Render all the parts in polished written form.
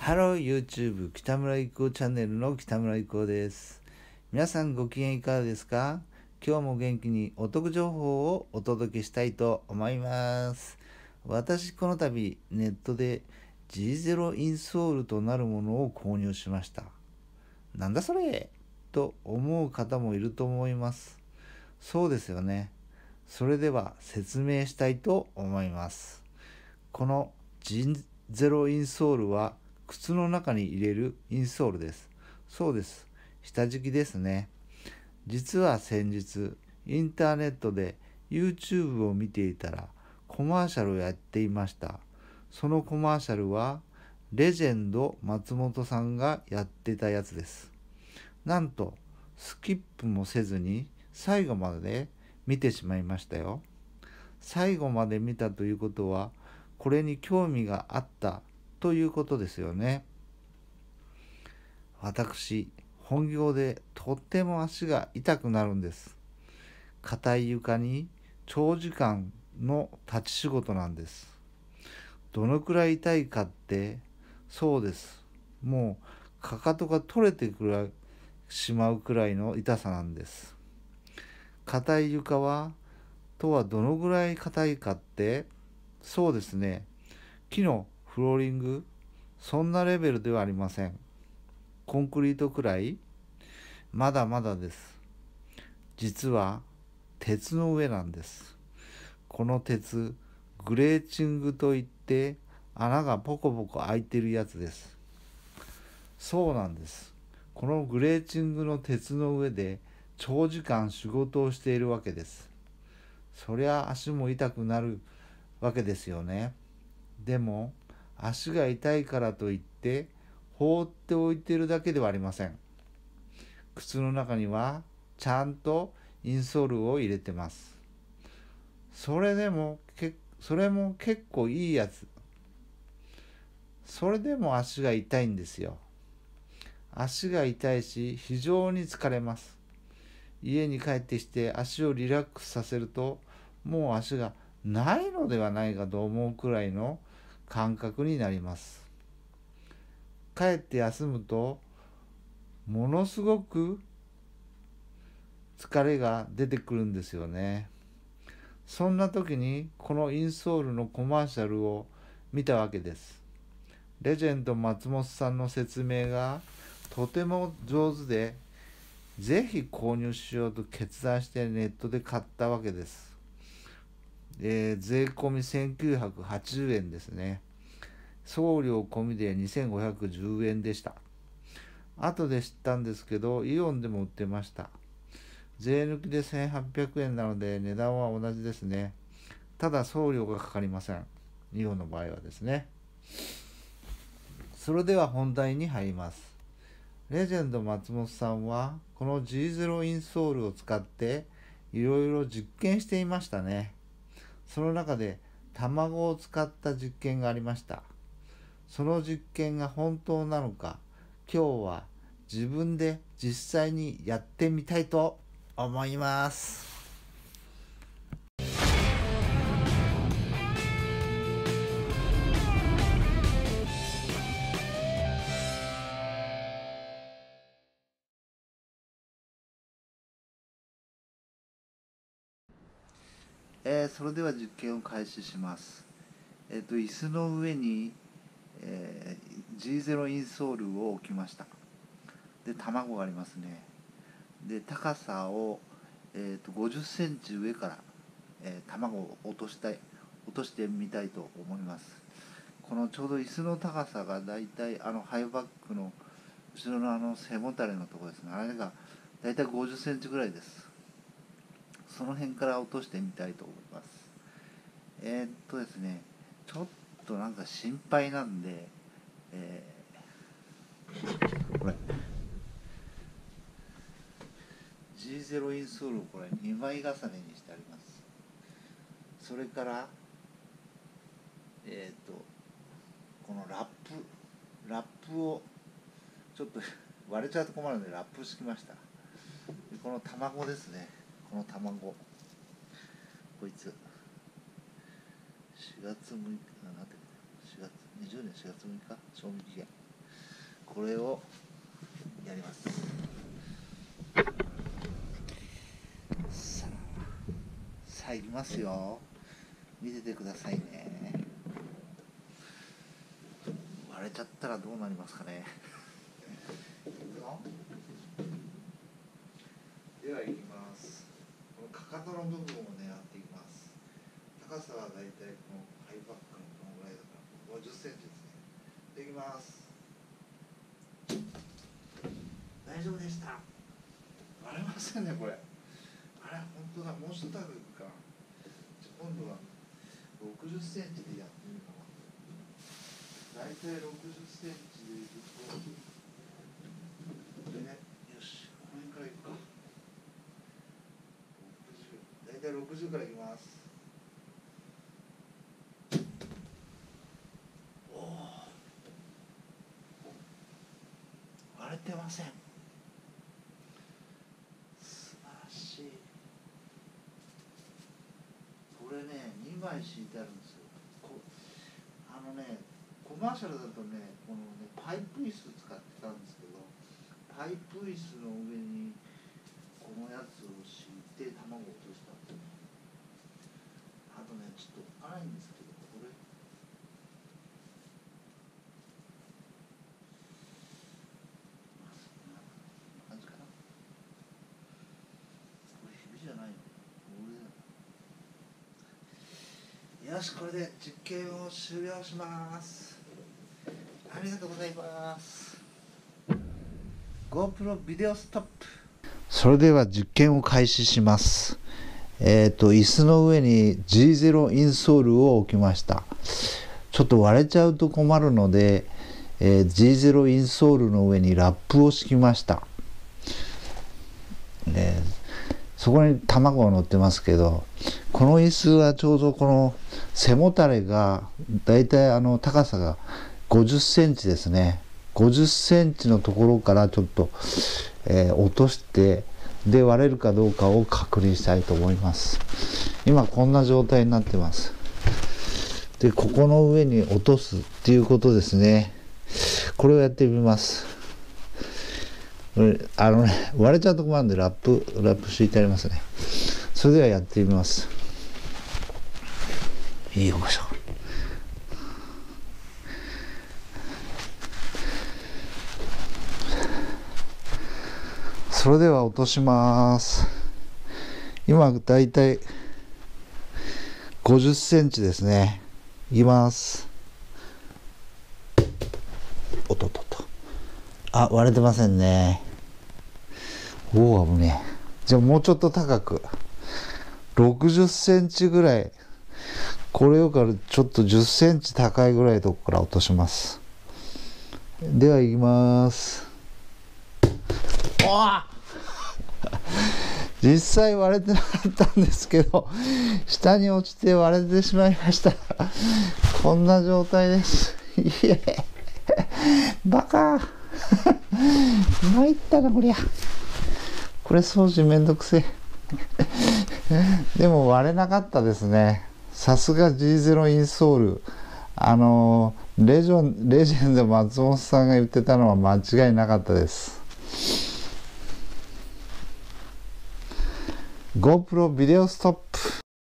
ハロー YouTube 北村郁夫チャンネルの北村郁夫です。皆さんご機嫌いかがですか？今日も元気にお得情報をお届けしたいと思います。私この度ネットで G0 インソールとなるものを購入しました。なんだそれと思う方もいると思います。そうですよね。それでは説明したいと思います。この G0 インソールは靴の中に入れるインソールです。そうです。下敷きですね。実は先日、インターネットで YouTube を見ていたらコマーシャルをやっていました。そのコマーシャルはレジェンド松本さんがやってたやつです。なんとスキップもせずに最後まで見てしまいましたよ。最後まで見たということはこれに興味があったということですよね。私、本業でとっても足が痛くなるんです。硬い床に長時間の立ち仕事なんです。どのくらい痛いかって、そうです。もうかかとが取れてしまうくらいの痛さなんです。硬い床はどのぐらい硬いかって、そうですね。木のフローリング、そんなレベルではありません。コンクリートくらい、まだまだです。実は鉄の上なんです。この鉄、グレーチングといって穴がポコポコ開いてるやつです。そうなんです。このグレーチングの鉄の上で長時間仕事をしているわけです。そりゃ足も痛くなるわけですよね。でも足が痛いからといって放っておいているだけではありません。靴の中にはちゃんとインソールを入れてます。それも結構いいやつ。それでも足が痛いんですよ。足が痛いし非常に疲れます。家に帰ってきて足をリラックスさせるともう足がないのではないかと思うくらいの感覚になります。帰って休むとものすごく疲れが出てくるんですよね。そんな時にこのインソールのコマーシャルを見たわけです。レジェンド松本さんの説明がとても上手で、ぜひ購入しようと決断してネットで買ったわけです。税込み1980円ですね。送料込みで2510円でした。後で知ったんですけど、イオンでも売ってました。税抜きで1800円なので値段は同じですね。ただ送料がかかりません。イオンの場合はですね。それでは本題に入ります。レジェンド松本さんはこの G0 インソールを使っていろいろ実験していましたね。その中で卵を使った実験がありました。その実験が本当なのか、今日は自分で実際にやってみたいと思います。それでは実験を開始します。椅子の上に、G0 インソールを置きました。で、卵がありますね。で、高さを、50センチ上から、卵を落としてみたいと思います。このちょうど椅子の高さがだいたいハイバックの後ろの背もたれのところですね。あれがだいたい50センチぐらいです。その辺から落としてみたいと思います。ですね、ちょっとなんか心配なんで、これ G0 インソールをこれ2枚重ねにしてあります。それからこのラップをちょっと割れちゃうと困るのでラップ敷きました。でこの卵ですね、この卵、こいつ4月6日、4月20年4月6日賞味期限これをやります。さあいきますよ。見ててくださいね。割れちゃったらどうなりますかね。ではいきます。このかかとの部分を狙っていきます。高さはだいたいこのハイバックのこのぐらいだから50センチですね。できます。大丈夫でした。割れませんねこれ。あれ本当だ、もう一高くいくか。今度は60センチでやってみるかな。だいたい60センチでいくと、これね、よし、この辺からいくか。60、だいたい60からいきます。おお、割れてません。素晴らしい。これね、2枚敷いてあるんですよ。コマーシャルだとね、このね、パイプ椅子使ってたんですけど、パイプ椅子の上にこのやつを敷いて卵を落としたんですね。あとね、ちょっと荒いんですけど、これ。感じかな。これひびじゃないの。よし、これで実験を終了します。ありがとうございます。GoPro ビデオストップ。それでは実験を開始します。椅子の上に G0 インソールを置きました。ちょっと割れちゃうと困るので、G0 インソールの上にラップを敷きました。そこに卵が乗ってますけど、この椅子はちょうどこの背もたれがだいたい高さが50センチですね。50センチのところからちょっと、落としてで割れるかどうかを確認したいと思います。今こんな状態になってます。でここの上に落とすっていうことですね。これをやってみます。割れちゃうと困るんでラップ敷いてありますね。それではやってみます。よいしょ。それでは落とします。今だいたい50センチですね。いきます。おっとっとっと。あ、割れてませんね。おお、危ねえ。じゃあもうちょっと高く。60センチぐらい。これよりからちょっと10センチ高いぐらいのとこから落とします。では行きます。実際割れてなかったんですけど、下に落ちて割れてしまいました。こんな状態です。いえ、バカ。参ったなこりゃ。これ掃除めんどくせえ。でも割れなかったですね。さすが G0 インソール。レジェンド松本さんが言ってたのは間違いなかったです。GoPro ビデオストップ。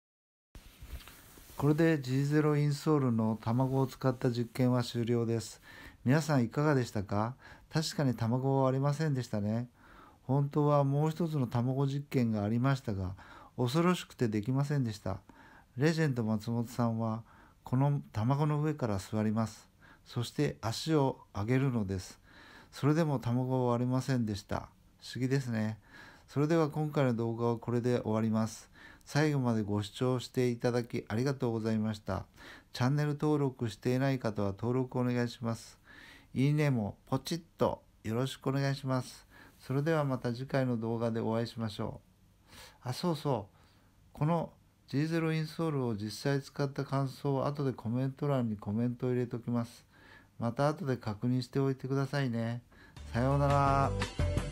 これで G0 インソールの卵を使った実験は終了です。皆さんいかがでしたか？確かに卵は割れませんでしたね。本当はもう一つの卵実験がありましたが、恐ろしくてできませんでした。レジェンド松本さんはこの卵の上から座ります。そして足を上げるのです。それでも卵は割れませんでした。不思議ですね。それでは今回の動画はこれで終わります。最後までご視聴していただきありがとうございました。チャンネル登録していない方は登録お願いします。いいねもポチッとよろしくお願いします。それではまた次回の動画でお会いしましょう。そうそう。この G0 インソールを実際使った感想を後でコメント欄にコメントを入れておきます。また後で確認しておいてくださいね。さようなら。